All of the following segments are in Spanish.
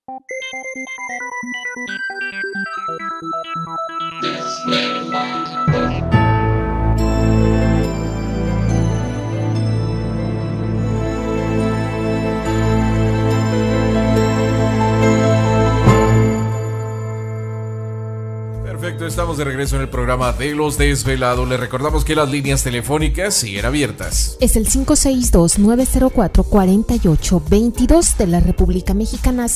Perfecto, estamos de regreso en el programa de Los Desvelados. Les recordamos que las líneas telefónicas siguen abiertas. Es el 562-904-4822 de la República Mexicana,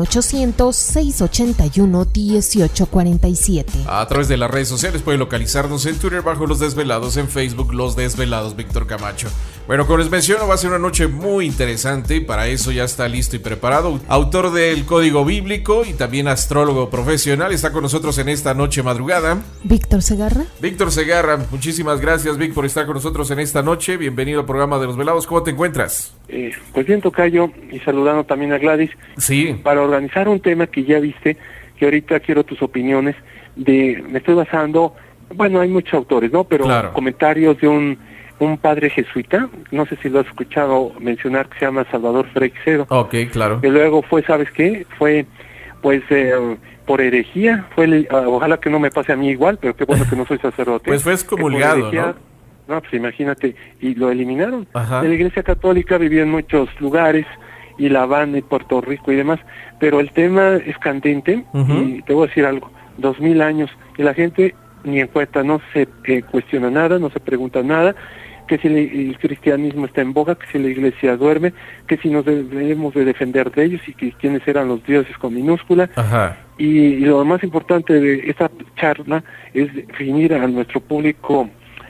01800-681-1847. A través de las redes sociales puede localizarnos en Twitter bajo Los Desvelados, en Facebook Los Desvelados Víctor Camacho. Bueno, como les menciono, va a ser una noche muy interesante y para eso ya está listo y preparado. Autor del Código Bíblico y también astrólogo profesional, está con nosotros en esta noche madrugada. Víctor Segarra. Víctor Segarra, muchísimas gracias, Vic, por estar con nosotros en esta noche. Bienvenido al programa de Los Velados. ¿Cómo te encuentras? Pues bien, tocayo, y saludando también a Gladys. Sí. Para organizar un tema que ya viste, que ahorita quiero tus opiniones, me estoy basando, bueno, hay muchos autores, ¿no? Pero claro, comentarios de un padre jesuita, no sé si lo has escuchado mencionar, que se llama Salvador Freixedo. Ok, claro. Que luego fue, ¿sabes qué? Fue, pues, por herejía, ojalá que no me pase a mí igual, pero qué bueno que no soy sacerdote. Pues fue excomulgado, ¿no? No, pues imagínate, y lo eliminaron. Ajá. De la Iglesia Católica vivía en muchos lugares, y La Habana, y Puerto Rico y demás, pero el tema es candente, y te voy a decir algo, 2000 años, y la gente ni en cuenta, no se cuestiona nada, no se pregunta nada, que si el cristianismo está en boga, que si la iglesia duerme, que si nos debemos de defender de ellos y que quiénes eran los dioses con minúscula. Ajá. Y lo más importante de esta charla es definir a nuestro público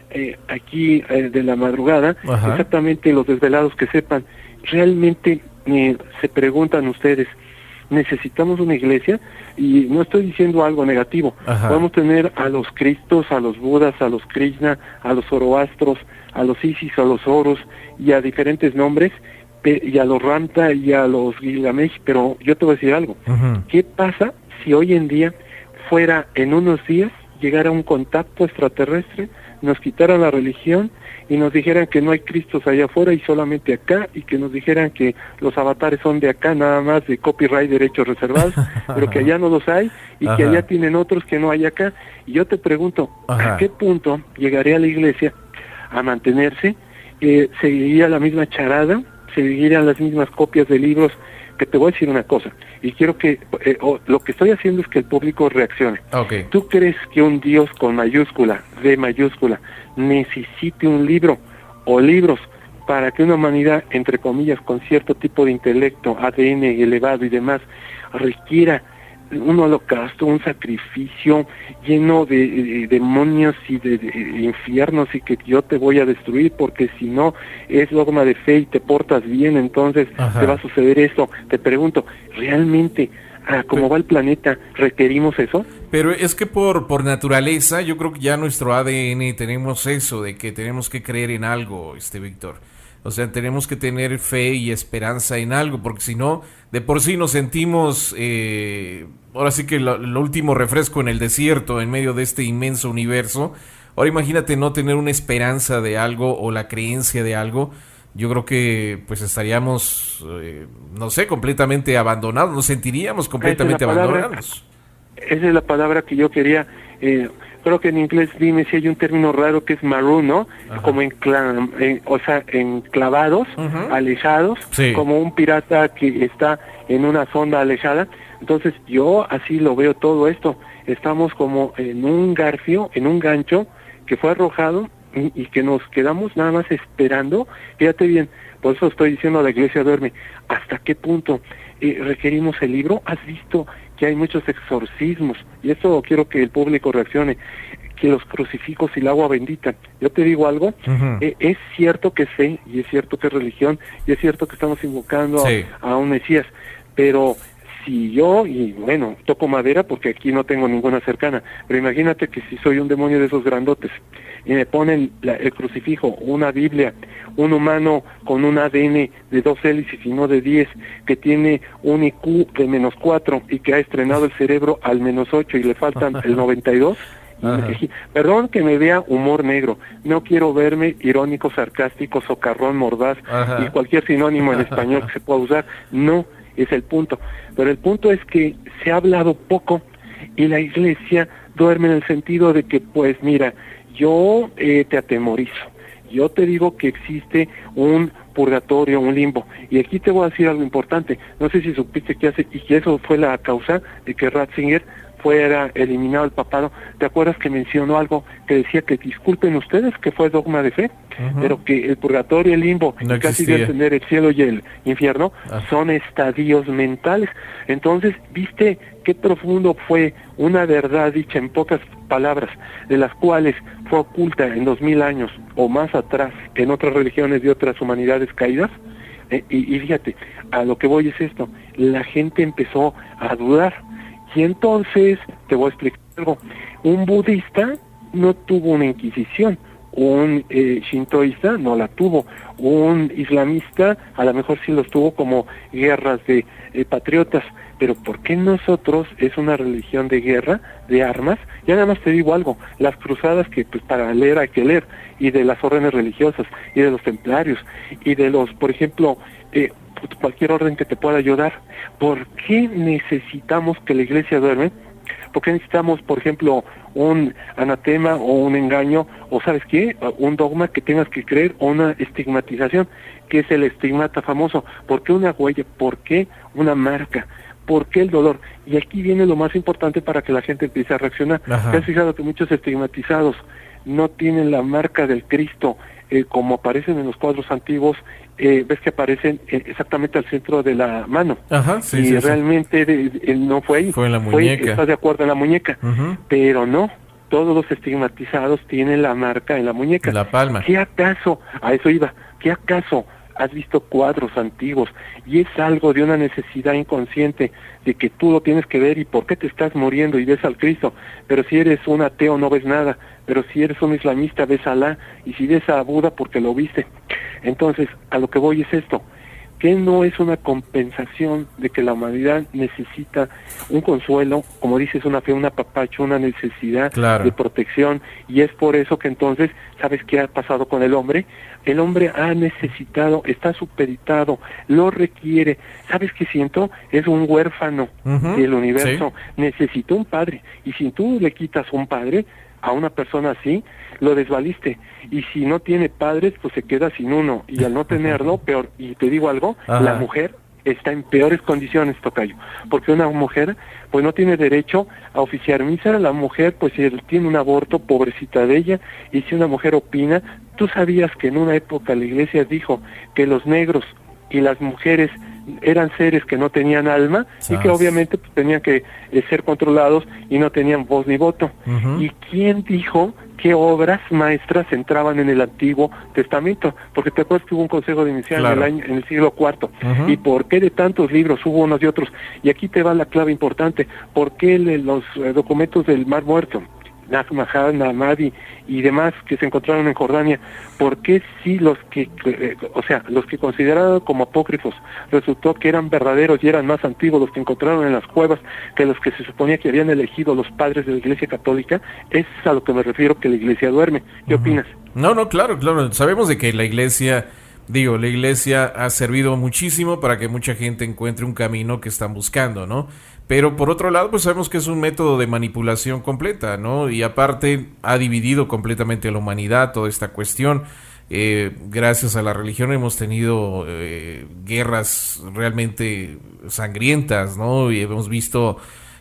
aquí de la madrugada, ajá, exactamente los desvelados que sepan, realmente se preguntan ustedes, ¿necesitamos una iglesia? Y no estoy diciendo algo negativo. Ajá. Podemos tener a los Cristos, a los Budas, a los Krishna, a los Zoroastros, a los Isis, a los Horus y a diferentes nombres, y a los Ramta y a los Gilgamesh, pero yo te voy a decir algo. ¿Qué pasa si hoy en día fuera en unos días llegara un contacto extraterrestre, nos quitaran la religión y nos dijeran que no hay Cristos allá afuera y solamente acá, y que nos dijeran que los avatares son de acá nada más, de copyright, derechos reservados, pero que allá no los hay y que allá tienen otros que no hay acá? Y yo te pregunto, ¿a qué punto llegaría la iglesia a mantenerse? ¿Seguiría la misma charada? ¿Seguirían las mismas copias de libros? Que te voy a decir una cosa, y quiero que lo que estoy haciendo es que el público reaccione. Okay. ¿Tú crees que un Dios con mayúscula, D mayúscula, necesite un libro o libros para que una humanidad, entre comillas, con cierto tipo de intelecto, ADN elevado y demás, requiera un holocausto, un sacrificio lleno de demonios y de infiernos, y que yo te voy a destruir porque si no es dogma de fe y te portas bien, entonces te va a suceder esto? Te pregunto, ¿realmente como va el planeta requerimos eso? Pero es que por naturaleza yo creo que ya nuestro ADN tenemos eso, de que tenemos que creer en algo, Víctor. O sea, tenemos que tener fe y esperanza en algo, porque si no, de por sí nos sentimos, ahora sí que lo último refresco en el desierto, en medio de este inmenso universo. Ahora imagínate no tener una esperanza de algo o la creencia de algo. Yo creo que pues estaríamos, no sé, completamente abandonados, nos sentiríamos completamente abandonados. Esa es la palabra que yo quería. Creo que en inglés, dime si hay un término raro que es maroon, ¿no? Ajá. Como enclavados, alejados, sí, como un pirata que está en una sonda alejada. Entonces yo así lo veo todo esto. Estamos como en un garfio, en un gancho que fue arrojado y que nos quedamos nada más esperando. Fíjate bien, por eso estoy diciendo la iglesia duerme. ¿Hasta qué punto requerimos el libro? ¿Has visto que hay muchos exorcismos? Y eso quiero que el público reaccione, que los crucifijos y el agua bendita. Yo te digo algo, es cierto que es fe, y es cierto que es religión, y es cierto que estamos invocando a un Mesías, pero si yo, y bueno, toco madera porque aquí no tengo ninguna cercana, pero imagínate que si soy un demonio de esos grandotes, y me ponen el crucifijo, una Biblia, un humano con un ADN de 2 hélices y no de 10, que tiene un IQ de -4 y que ha estrenado el cerebro al -8 y le faltan el 92. Perdón que me vea humor negro, no quiero verme irónico, sarcástico, socarrón, mordaz y cualquier sinónimo en español que se pueda usar. No, es el punto. Pero el punto es que se ha hablado poco y la Iglesia duerme en el sentido de que, pues mira, yo te atemorizo, yo te digo que existe un purgatorio, un limbo, y aquí te voy a decir algo importante. No sé si supiste que eso fue la causa de que Ratzinger fuera eliminado el papado. ¿Te acuerdas que mencionó algo que decía que disculpen ustedes que fue dogma de fe, pero que el purgatorio, el limbo, no casi de tener el cielo y el infierno, son estadios mentales? Entonces, ¿viste qué profundo fue una verdad dicha en pocas palabras, de las cuales fue oculta en 2000 años o más atrás en otras religiones de otras humanidades caídas? Y fíjate, a lo que voy es esto: la gente empezó a dudar. Y entonces, te voy a explicar algo. Un budista no tuvo una inquisición, un shintoísta no la tuvo, un islamista a lo mejor sí los tuvo como guerras de patriotas, pero ¿por qué nosotros es una religión de guerra, de armas? Ya nada más te digo algo, las cruzadas que pues para leer hay que leer, y de las órdenes religiosas, y de los templarios, y de los, por ejemplo, cualquier orden que te pueda ayudar. ¿Por qué necesitamos que la Iglesia duerme? ¿Por qué necesitamos, por ejemplo, un anatema o un engaño, o sabes qué, un dogma que tengas que creer, o una estigmatización, que es el estigmata famoso? ¿Por qué una huella? ¿Por qué una marca? ¿Por qué el dolor? Y aquí viene lo más importante para que la gente empiece a reaccionar. ¿Te has fijado que muchos estigmatizados no tienen la marca del Cristo como aparecen en los cuadros antiguos? Ves que aparecen exactamente al centro de la mano. Y realmente no fue ahí. Fue en la muñeca. ¿Estás de acuerdo? En la muñeca. Pero no, todos los estigmatizados tienen la marca en la muñeca. La palma. ¿Qué acaso? A eso iba. ¿Qué acaso has visto cuadros antiguos y es algo de una necesidad inconsciente de que tú lo tienes que ver? ¿Y por qué te estás muriendo y ves al Cristo? Pero si eres un ateo no ves nada, pero si eres un islamista ves a Alá, y si ves a Buda porque lo viste. Entonces, a lo que voy es esto: que no es una compensación de que la humanidad necesita un consuelo, como dices, una fe, un apapacho, una necesidad de protección, y es por eso que entonces, ¿sabes qué ha pasado con el hombre? El hombre ha necesitado, está supeditado, lo requiere. ¿Sabes qué siento? Es un huérfano del universo, necesita un padre, y si tú le quitas un padre a una persona así, lo desvaliste, y si no tiene padres, pues se queda sin uno, y al no tenerlo, peor. Y te digo algo, la mujer está en peores condiciones, tocayo, porque una mujer pues no tiene derecho a oficiar misa. La mujer, pues si tiene un aborto, pobrecita de ella, y si una mujer opina. ¿Tú sabías que en una época la Iglesia dijo que los negros y las mujeres eran seres que no tenían alma y que obviamente pues, tenían que ser controlados y no tenían voz ni voto? ¿Y quién dijo qué obras maestras entraban en el Antiguo Testamento? Porque te acuerdas que hubo un consejo de inicial en el siglo IV. ¿Y por qué de tantos libros hubo unos y otros? Y aquí te va la clave importante: ¿por qué los documentos del Mar Muerto, Nag Hammadi, Hammadi y demás que se encontraron en Jordania, por qué sí los que consideraron como apócrifos resultó que eran verdaderos y eran más antiguos los que encontraron en las cuevas que los que se suponía que habían elegido los padres de la Iglesia Católica? Es a lo que me refiero, que la Iglesia duerme. ¿Qué opinas? No, claro, sabemos de que la Iglesia ha servido muchísimo para que mucha gente encuentre un camino que están buscando, ¿no? Pero por otro lado, pues sabemos que es un método de manipulación completa, ¿no? Y aparte ha dividido completamente a la humanidad toda esta cuestión. Gracias a la religión hemos tenido guerras realmente sangrientas, ¿no? Y hemos visto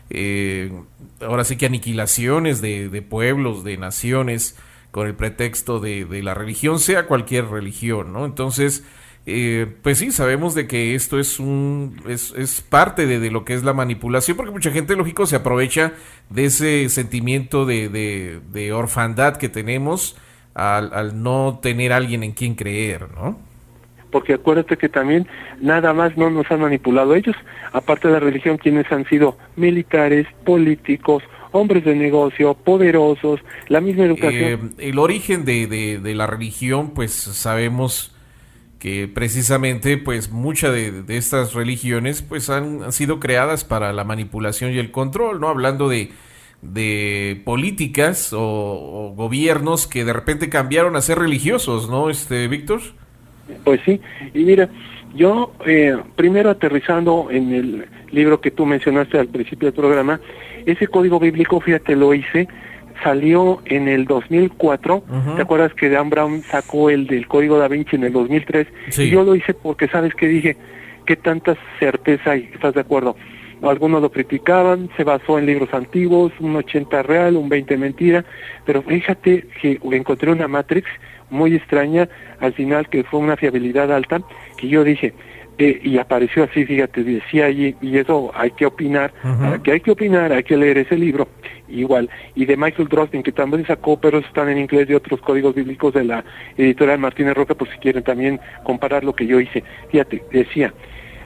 ahora sí que aniquilaciones de pueblos, de naciones, con el pretexto de la religión, sea cualquier religión, ¿no? Entonces, pues sí, sabemos de que esto es parte de lo que es la manipulación, porque mucha gente, lógico, se aprovecha de ese sentimiento de orfandad que tenemos al no tener alguien en quien creer, ¿no? Porque acuérdate que también nada más no nos han manipulado ellos, aparte de la religión, quienes han sido militares, políticos, hombres de negocio, poderosos, la misma educación. El origen de la religión, pues sabemos que precisamente pues muchas de estas religiones pues han sido creadas para la manipulación y el control, ¿no? Hablando de políticas o gobiernos que de repente cambiaron a ser religiosos, ¿no, Víctor? Pues sí, y mira, Yo, primero aterrizando en el libro que tú mencionaste al principio del programa, ese código bíblico, fíjate, lo hice, salió en el 2004, ¿te acuerdas que Dan Brown sacó el del Código Da Vinci en el 2003? Sí. Y yo lo hice porque, ¿sabes qué dije? ¿Qué tanta certeza hay? ¿Estás de acuerdo? Algunos lo criticaban, se basó en libros antiguos, un 80 real, un 20 mentira, pero fíjate que encontré una Matrix muy extraña al final, que fue una fiabilidad alta, que yo dije, y apareció así, fíjate, decía allí, y eso hay que opinar, hay que leer ese libro, igual, y de Michael Drosnin, que también sacó, pero están en inglés, de otros códigos bíblicos de la editorial Martínez Roca, pues si quieren también comparar lo que yo hice. Fíjate, decía,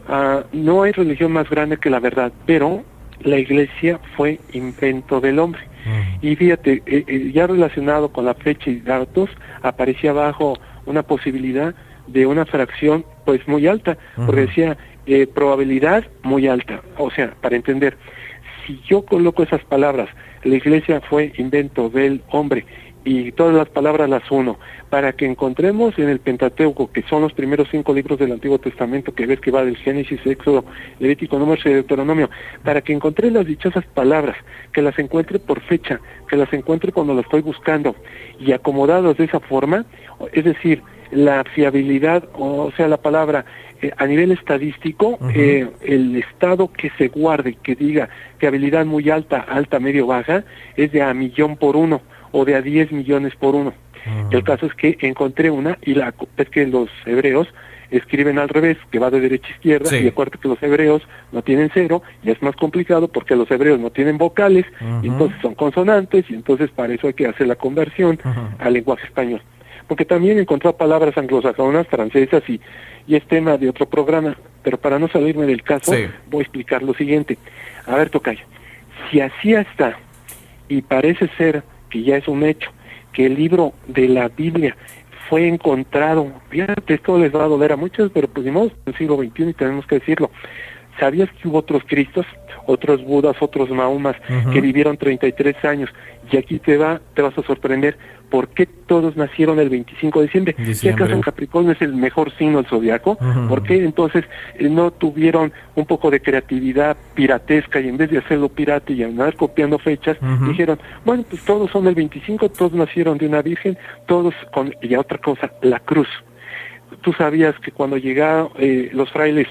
no hay religión más grande que la verdad, pero la iglesia fue invento del hombre. Y fíjate, ya relacionado con la fecha y datos, aparecía abajo una posibilidad de una fracción pues muy alta, porque decía probabilidad muy alta. O sea, para entender, si yo coloco esas palabras, la iglesia fue invento del hombre, y todas las palabras las uno, para que encontremos en el Pentateuco, que son los primeros 5 libros del Antiguo Testamento, que ves que va del Génesis, Éxodo, Levítico, Números y Deuteronomio, para que encontré las dichosas palabras, que las encuentre por fecha, que las encuentre cuando las estoy buscando, y acomodados de esa forma, es decir, la fiabilidad, o sea, la palabra a nivel estadístico, el estado que se guarde, que diga fiabilidad muy alta, alta, medio, baja, es de a 1,000,000 por 1, o de a 10 millones por 1. El caso es que encontré una, y es que los hebreos escriben al revés, que va de derecha a izquierda, y acuérdate que los hebreos no tienen cero, y es más complicado porque los hebreos no tienen vocales, y entonces son consonantes, y entonces para eso hay que hacer la conversión al lenguaje español. Porque también encontró palabras anglosajonas, francesas, y es tema de otro programa, pero para no salirme del caso, voy a explicar lo siguiente. A ver, tocayo, si así está, y parece ser que ya es un hecho, que el libro de la Biblia fue encontrado, fíjate, esto les va a doler a muchos, pero pues ni modo, en el siglo XXI y tenemos que decirlo. ¿Sabías que hubo otros Cristos, otros Budas, otros Mahomas que vivieron 33 años? Y aquí te vas a sorprender, ¿por qué todos nacieron el 25 de diciembre? ¿Qué acaso Capricornio es el mejor signo del zodiaco? ¿Por qué entonces no tuvieron un poco de creatividad piratesca, y en vez de hacerlo pirata y andar copiando fechas, dijeron, bueno, pues todos son el 25, todos nacieron de una virgen, todos con... Y otra cosa, la cruz. ¿Tú sabías que cuando llegaron los frailes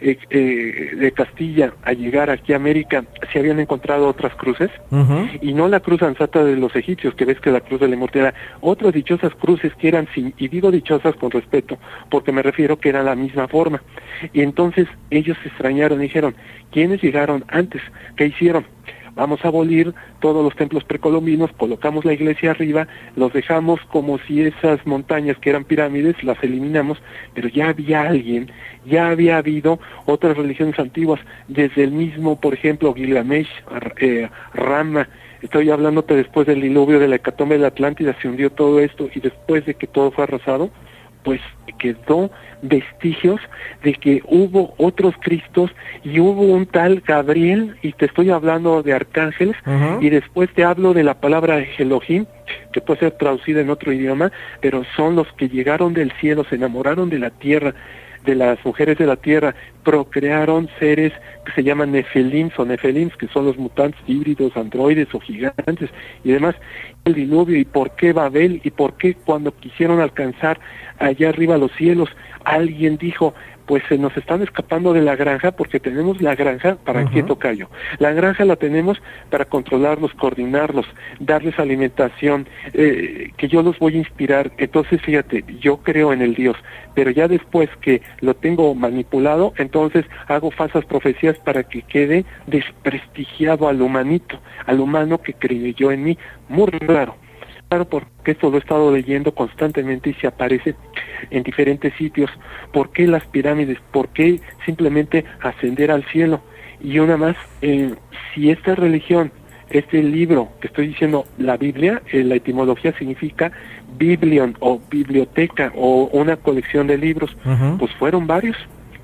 de Castilla a llegar aquí a América, se habían encontrado otras cruces? Y no la cruz ansata de los egipcios, que ves que la cruz de la inmortalidad, otras dichosas cruces que eran, y digo dichosas con respeto, porque me refiero que eran la misma forma. Y entonces ellos se extrañaron y dijeron, ¿quiénes llegaron antes? ¿Qué hicieron? Vamos a abolir todos los templos precolombinos, colocamos la iglesia arriba, los dejamos como si esas montañas que eran pirámides, las eliminamos, pero ya había alguien, ya había habido otras religiones antiguas, desde el mismo, por ejemplo, Gilgamesh, Rama. Estoy hablándote después del diluvio de la hecatombe de la Atlántida, se hundió todo esto, y después de que todo fue arrasado, pues quedó vestigios de que hubo otros Cristos, y hubo un tal Gabriel, y te estoy hablando de arcángeles, y después te hablo de la palabra Elohim, que puede ser traducida en otro idioma, pero son los que llegaron del cielo, se enamoraron de la tierra, de las mujeres de la tierra, procrearon seres que se llaman nefelims, que son los mutantes híbridos, androides o gigantes y demás. El diluvio, y por qué Babel, y por qué cuando quisieron alcanzar allá arriba los cielos, alguien dijo, pues se nos están escapando de la granja, porque tenemos la granja, ¿para qué, tocayo? La granja la tenemos para controlarlos, coordinarlos, darles alimentación, que yo los voy a inspirar. Entonces, fíjate, yo creo en el Dios, pero ya después que lo tengo manipulado, entonces hago falsas profecías para que quede desprestigiado al humanito, al humano que creyó en mí. Muy raro. Claro, porque esto lo he estado leyendo constantemente y se aparece en diferentes sitios. ¿Por qué las pirámides? ¿Por qué simplemente ascender al cielo? Y una más, si esta religión, este libro que estoy diciendo, la Biblia, la etimología significa biblion o biblioteca o una colección de libros, pues fueron varios.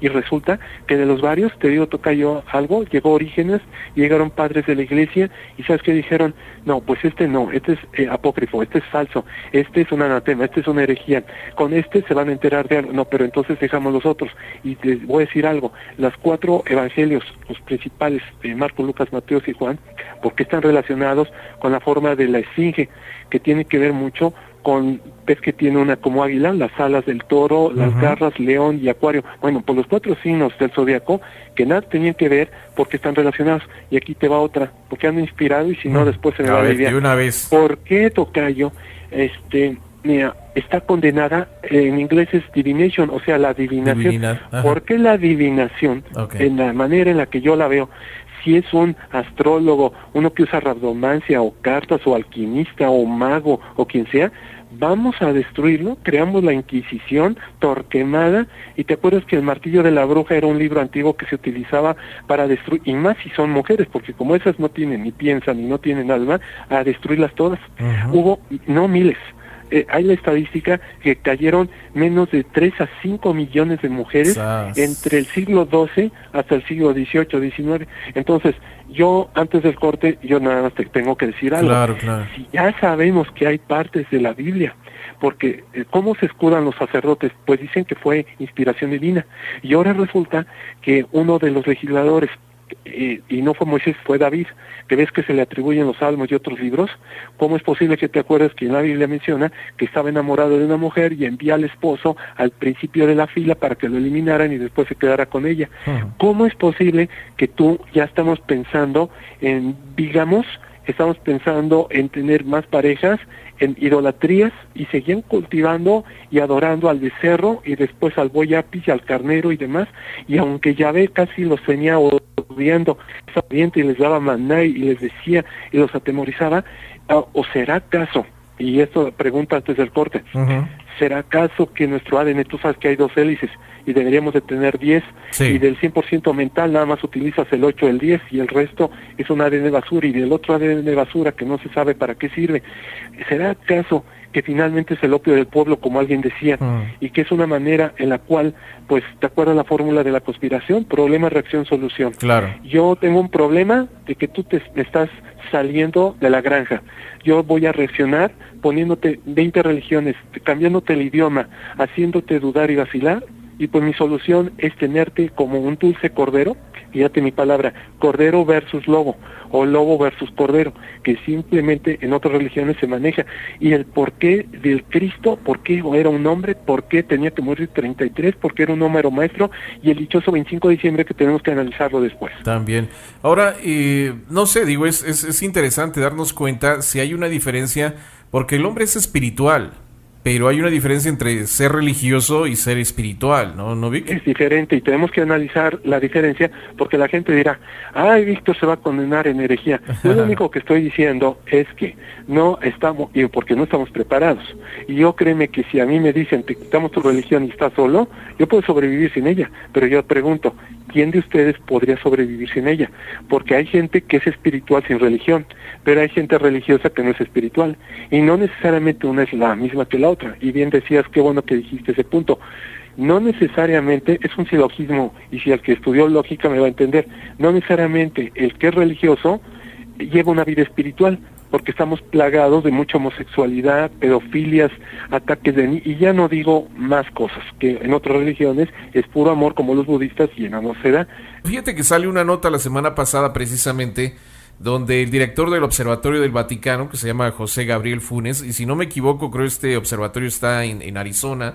y resulta que de los varios, te digo, tocayo algo, llegó Orígenes, llegaron padres de la iglesia, y ¿sabes qué dijeron? No, pues este no, este es apócrifo, este es falso, este es un anatema, este es una herejía, con este se van a enterar de algo, no, pero entonces dejamos los otros. Y les voy a decir algo, las 4 evangelios, los principales, Marcos, Lucas, Mateo y Juan, porque están relacionados con la forma de la esfinge, que tiene que ver mucho con, ves que tiene una como águila, las alas del toro, las garras, león y acuario. Bueno, por los 4 signos del zodiaco, que nada tenían que ver porque están relacionados. Y aquí te va otra, porque han inspirado y si no después se me va a olvidar. De una vez. ¿Por qué, tocayo? Mira, está condenada, en inglés es divination, o sea, la adivinación. ¿Por qué la adivinación? En la manera en la que yo la veo, si es un astrólogo, uno que usa rabdomancia o cartas o alquimista o mago o quien sea, vamos a destruirlo, creamos la Inquisición, Torquemada, y te acuerdas que el martillo de la bruja era un libro antiguo que se utilizaba para destruir, y más si son mujeres, porque como esas no tienen ni piensan ni no tienen alma, a destruirlas todas. Hubo, no miles, hay la estadística que cayeron menos de 3 a 5 millones de mujeres entre el siglo XII hasta el siglo XVIII, XIX. Entonces, yo antes del corte, yo nada más te tengo que decir algo. Claro. Si ya sabemos que hay partes de la Biblia, porque ¿cómo se escudan los sacerdotes? Pues dicen que fue inspiración divina. Y ahora resulta que uno de los legisladores, y no fue Moisés, fue David, que ves que se le atribuyen los salmos y otros libros. ¿Cómo es posible que te acuerdes que en la Biblia menciona que estaba enamorado de una mujer y envía al esposo al principio de la fila para que lo eliminaran y después se quedara con ella? ¿Cómo es posible que tú ya estamos pensando en, digamos, estamos pensando en tener más parejas, en idolatrías, y seguían cultivando y adorando al becerro y después al buey apis y al carnero y demás? Y aunque Yahvé casi los tenía odiando y les daba maná y les decía y los atemorizaba, ¿o será acaso, y esto pregunta antes del corte, será acaso que nuestro ADN, tú sabes que hay 2 hélices y deberíamos de tener 10, y del 100% mental nada más utilizas el 8, el 10, y el resto es un ADN basura, y del otro ADN basura que no se sabe para qué sirve? ¿Será acaso que finalmente es el opio del pueblo, como alguien decía, y que es una manera en la cual, pues, ¿te acuerdas la fórmula de la conspiración? Problema, reacción, solución. Claro. Yo tengo un problema de que tú te estás saliendo de la granja. Yo voy a reaccionar poniéndote 20 religiones, cambiándote el idioma, haciéndote dudar y vacilar, y pues mi solución es tenerte como un dulce cordero, fíjate mi palabra, cordero versus lobo, o lobo versus cordero, que simplemente en otras religiones se maneja. Y el porqué del Cristo, por qué era un hombre, por qué tenía que morir 33, por qué era un número maestro, y el dichoso 25 de diciembre que tenemos que analizarlo después. También. Ahora, no sé, digo, es interesante darnos cuenta si hay una diferencia, porque el hombre es espiritual, pero hay una diferencia entre ser religioso y ser espiritual, ¿no, Vic? Es diferente, y tenemos que analizar la diferencia, porque la gente dirá, ay, Víctor se va a condenar en herejía. Yo lo único que estoy diciendo es que no estamos, y porque no estamos preparados. Y yo créeme que si a mí me dicen, te quitamos tu religión y estás solo, yo puedo sobrevivir sin ella. Pero yo pregunto, ¿quién de ustedes podría sobrevivir sin ella? Porque hay gente que es espiritual sin religión, pero hay gente religiosa que no es espiritual, y no necesariamente una es la misma que la otra. Y bien decías, qué bueno que dijiste ese punto. No necesariamente, es un silogismo, y si el que estudió lógica me va a entender, no necesariamente el que es religioso lleva una vida espiritual, porque estamos plagados de mucha homosexualidad, pedofilias, ataques y ya no digo más cosas, que en otras religiones es puro amor como los budistas y en la no se da. Fíjate que sale una nota la semana pasada precisamente donde el director del Observatorio del Vaticano, que se llama José Gabriel Funes, y si no me equivoco creo este observatorio está en Arizona,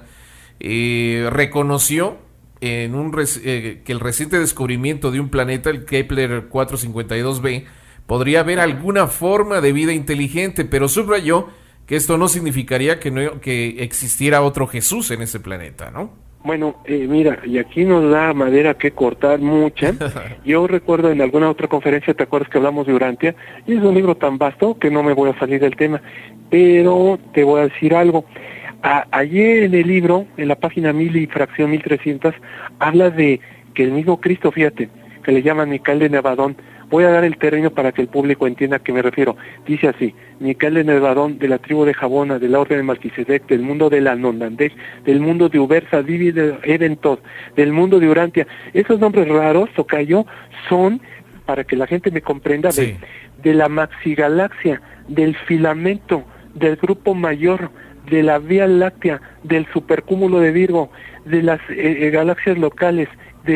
reconoció en que el reciente descubrimiento de un planeta, el Kepler 452b, podría haber alguna forma de vida inteligente, pero subrayó que esto no significaría que existiera otro Jesús en ese planeta, ¿no? Bueno, mira, y aquí nos da madera que cortar mucha. Yo recuerdo en alguna otra conferencia, ¿te acuerdas que hablamos de Urantia? Y es un libro tan vasto que no me voy a salir del tema, pero te voy a decir algo. Allí en el libro, en la página 1000 y fracción 1300, habla de que el mismo Cristo, fíjate, que le llaman Micael de Nevadón. Voy a dar el término para que el público entienda a qué me refiero. Dice así: Micael de Nevadón, de la tribu de Jabona, de la orden de Melquisedec, del mundo de la Nonandec, del mundo de Ubersa, Divi de Eventos, del mundo de Urantia. Esos nombres raros, tocayo, son, para que la gente me comprenda, sí, de la maxigalaxia, del filamento, del grupo mayor, de la Vía Láctea, del supercúmulo de Virgo, de las galaxias locales,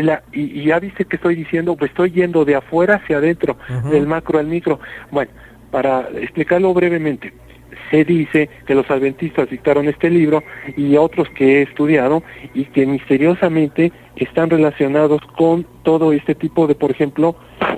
y ya viste que estoy diciendo, pues estoy yendo de afuera hacia adentro, del macro al micro. Bueno, para explicarlo brevemente, se dice que los adventistas dictaron este libro y otros que he estudiado y que misteriosamente están relacionados con todo este tipo de, por ejemplo,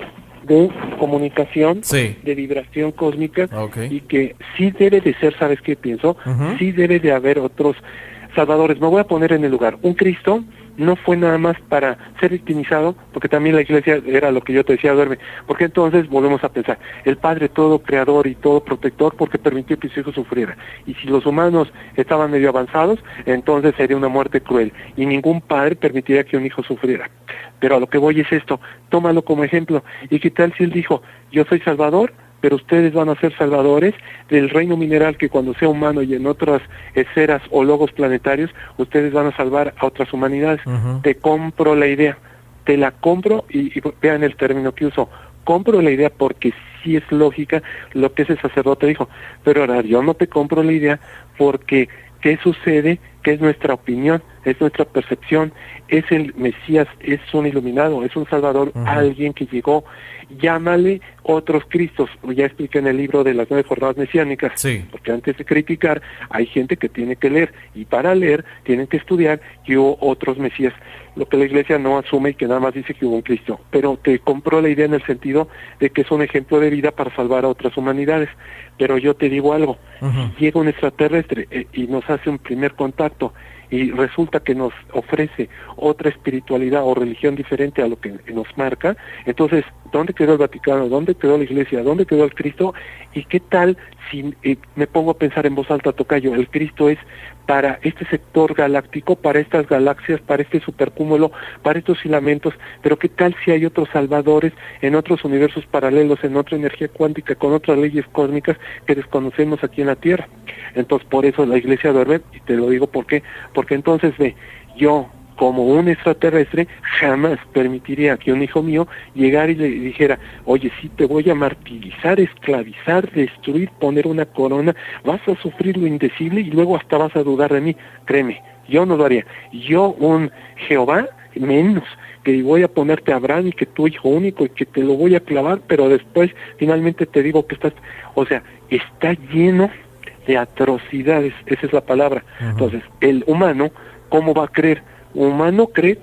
de comunicación, sí, de vibración cósmica, okay, y que sí debe de ser, ¿sabes qué pienso? Sí debe de haber otros salvadores. Me voy a poner en el lugar. Un Cristo no fue nada más para ser victimizado, porque también la iglesia era lo que yo te decía, duerme, porque entonces volvemos a pensar, el Padre todo creador y todo protector, porque permitió que su hijo sufriera, y si los humanos estaban medio avanzados, entonces sería una muerte cruel, y ningún padre permitiría que un hijo sufriera. Pero a lo que voy es esto, tómalo como ejemplo, y qué tal si él dijo, yo soy Salvador, pero ustedes van a ser salvadores del reino mineral, que cuando sea humano y en otras esferas o logos planetarios, ustedes van a salvar a otras humanidades. Te compro la idea, te la compro, y vean el término que uso, compro la idea porque sí es lógica lo que ese sacerdote dijo, pero ahora yo no te compro la idea porque ¿qué sucede? Que es nuestra opinión, es nuestra percepción, es el Mesías, es un iluminado, es un salvador, alguien que llegó, llámale otros Cristos, ya expliqué en el libro de las 9 jornadas mesiánicas, sí, porque antes de criticar hay gente que tiene que leer, y para leer tienen que estudiar que hubo otros Mesías, lo que la iglesia no asume y que nada más dice que hubo un Cristo, pero te compro la idea en el sentido de que es un ejemplo de vida para salvar a otras humanidades. Pero yo te digo algo, si llega un extraterrestre y nos hace un primer contacto y resulta que nos ofrece otra espiritualidad o religión diferente a lo que nos marca, entonces, ¿dónde quedó el Vaticano? ¿Dónde quedó la Iglesia? ¿Dónde quedó el Cristo? ¿Y qué tal si me pongo a pensar en voz alta, tocayo? El Cristo es para este sector galáctico, para estas galaxias, para este supercúmulo, para estos filamentos, pero ¿qué tal si hay otros salvadores en otros universos paralelos, en otra energía cuántica, con otras leyes cósmicas que desconocemos aquí en la Tierra? Entonces, por eso la iglesia duerme, y te lo digo porque entonces ve, yo como un extraterrestre jamás permitiría que un hijo mío llegara y le dijera, oye, sí te voy a martirizar, esclavizar, destruir, poner una corona, vas a sufrir lo indecible y luego hasta vas a dudar de mí. Créeme, yo no lo haría. Yo, un Jehová, menos, que voy a ponerte a Abraham y que tu hijo único y que te lo voy a clavar, pero después finalmente te digo que estás, o sea, está lleno de atrocidades, esa es la palabra. Entonces, el humano, ¿cómo va a creer? Humano cree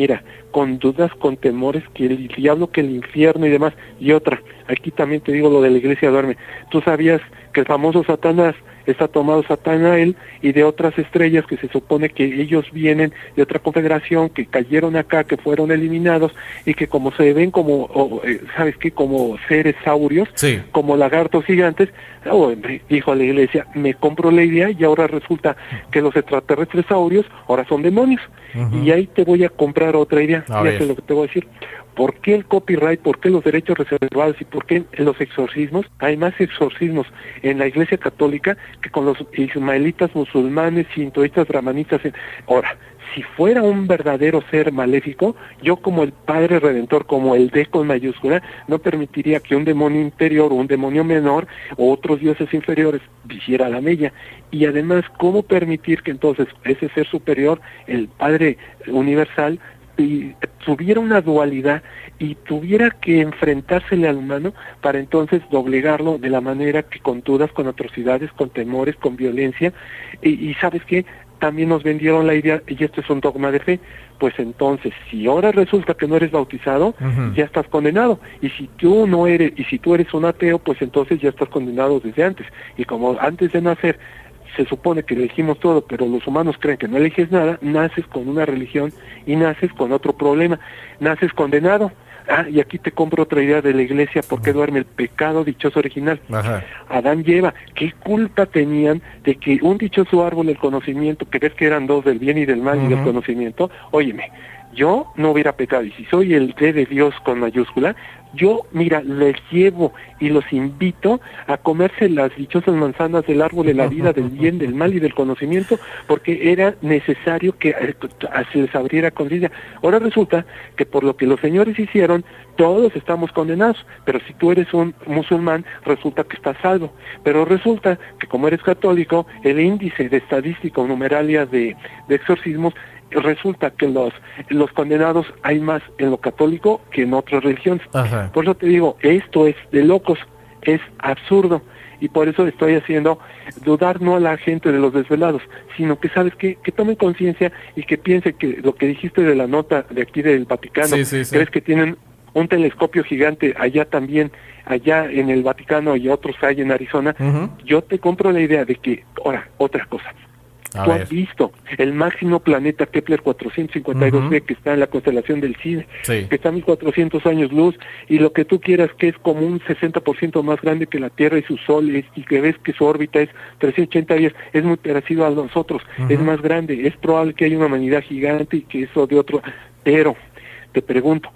con dudas, con temores, que el diablo, que el infierno y demás. Y otra, aquí también te digo lo de la iglesia duerme. ¿Tú sabías que el famoso Satanás está tomado Satanael y de otras estrellas que se supone que ellos vienen de otra confederación, que cayeron acá, que fueron eliminados y que como se ven como, ¿sabes qué? Como seres saurios, sí, como lagartos gigantes? Hombre, dijo la iglesia, me compro la idea y ahora resulta que los extraterrestres saurios ahora son demonios. Y ahí te voy a comprar otra idea, fíjate lo que te voy a decir. ¿Por qué el copyright? ¿Por qué los derechos reservados? ¿Y por qué en los exorcismos? Hay más exorcismos en la Iglesia Católica que con los ismaelitas, musulmanes, sintoístas, brahmanistas. Ahora, si fuera un verdadero ser maléfico, yo como el Padre Redentor, como el D con mayúscula, no permitiría que un demonio interior o un demonio menor o otros dioses inferiores hiciera la mella. Y además, ¿cómo permitir que entonces ese ser superior, el Padre Universal, y tuviera una dualidad y tuviera que enfrentársele al humano para entonces doblegarlo de la manera que con dudas, con atrocidades, con temores, con violencia? Y ¿sabes qué? También nos vendieron la idea, y esto es un dogma de fe, pues entonces, si ahora resulta que no eres bautizado, ya estás condenado, y si tú no eres, y si tú eres un ateo, pues entonces ya estás condenado desde antes, y como antes de nacer se supone que elegimos todo, pero los humanos creen que no eliges nada, naces con una religión y naces con otro problema, naces condenado. Y aquí te compro otra idea de la iglesia, porque duerme el pecado dichoso original. Adán y Eva, ¿qué culpa tenían de que un dichoso árbol del conocimiento, que ves que eran dos, del bien y del mal y del conocimiento? Óyeme, yo no hubiera pecado, y si soy el de Dios con mayúscula, yo, mira, les llevo y los invito a comerse las dichosas manzanas del árbol de la vida, del bien, del mal y del conocimiento, porque era necesario que se les abriera conciencia. Ahora resulta que por lo que los señores hicieron, todos estamos condenados, pero si tú eres un musulmán, resulta que estás salvo. Pero resulta que como eres católico, el índice de estadística o numeralia de exorcismos, resulta que los condenados hay más en lo católico que en otras religiones. Ajá. Por eso te digo, esto es de locos, es absurdo, y por eso estoy haciendo dudar no a la gente de los desvelados, sino que sabes que tomen conciencia y que piensen que lo que dijiste de la nota de aquí del Vaticano, crees que tienen un telescopio gigante allá también, allá en el Vaticano y otros hay en Arizona. Yo te compro la idea de que, ahora, otra cosa. Tú has visto el máximo planeta Kepler 452b, que está en la constelación del Cisne, que está a 1400 años luz, y lo que tú quieras, que es como un 60% más grande que la Tierra y su Sol, y que ves que su órbita es 380 días, es muy parecido a nosotros, es más grande, es probable que haya una humanidad gigante y que eso de otro, pero te pregunto,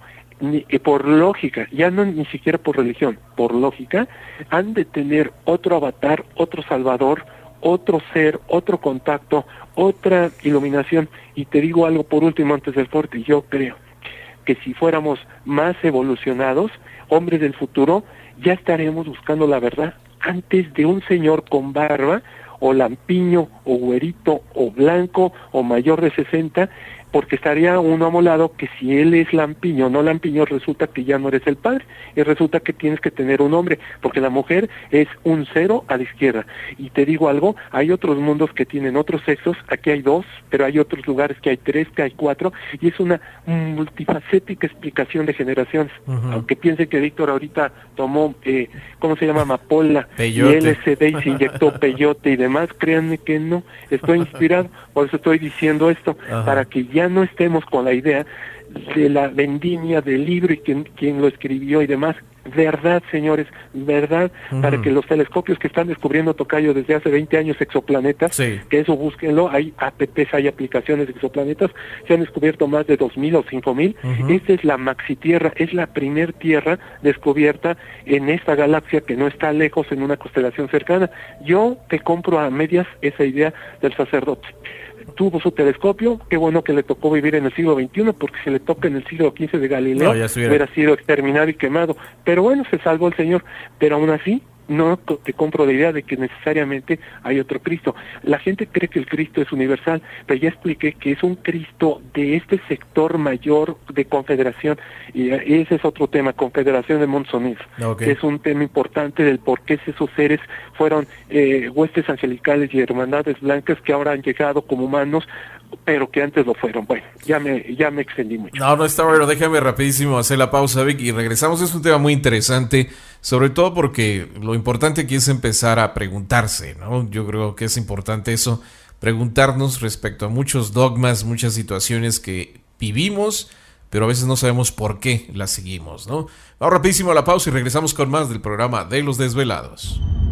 por lógica, ya no ni siquiera por religión, por lógica, han de tener otro avatar, otro salvador, otro ser, otro contacto, otra iluminación. Y te digo algo por último antes del corte, yo creo que si fuéramos más evolucionados, hombres del futuro, ya estaremos buscando la verdad antes de un señor con barba, o lampiño, o güerito, o blanco, o mayor de 60, porque estaría uno amolado que si él es lampiño, no lampiño, resulta que ya no eres el padre, y resulta que tienes que tener un hombre, porque la mujer es un 0 a la izquierda. Y te digo algo, hay otros mundos que tienen otros sexos, aquí hay 2, pero hay otros lugares que hay 3, que hay 4, y es una multifacética explicación de generaciones. Aunque piensen que Víctor ahorita tomó, ¿cómo se llama? Amapola, peyote, y LSD, y se inyectó peyote y demás, créanme que no, estoy inspirado, por eso estoy diciendo esto, para que ya no estemos con la idea de la vendimia del libro y quien lo escribió y demás. Verdad, señores, verdad, para que los telescopios que están descubriendo, tocayo, desde hace 20 años exoplanetas, que eso búsquenlo, hay apps, hay aplicaciones de exoplanetas, se han descubierto más de 2,000 o 5,000. Esta es la maxitierra, es la primer tierra descubierta en esta galaxia que no está lejos, en una constelación cercana. Yo te compro a medias esa idea del sacerdote. Tuvo su telescopio, qué bueno que le tocó vivir en el siglo XXI, porque si le toca en el siglo XV de Galileo, hubiera sido exterminado y quemado. Pero bueno, se salvó el Señor, pero aún así, no te compro la idea de que necesariamente hay otro Cristo. La gente cree que el Cristo es universal, pero ya expliqué que es un Cristo de este sector mayor de confederación, y ese es otro tema, confederación de Monsonís, que es un tema importante del por qué esos seres fueron huestes angelicales y hermandades blancas que ahora han llegado como humanos, pero que antes lo fueron. Bueno, ya me extendí mucho. No está bueno, déjame rapidísimo hacer la pausa, Vic, y regresamos. Es un tema muy interesante, sobre todo porque lo importante aquí es empezar a preguntarse, ¿no? Yo creo que es importante eso, preguntarnos respecto a muchos dogmas, muchas situaciones que vivimos, pero a veces no sabemos por qué las seguimos, ¿no? Vamos rapidísimo a la pausa y regresamos con más del programa de Los Desvelados.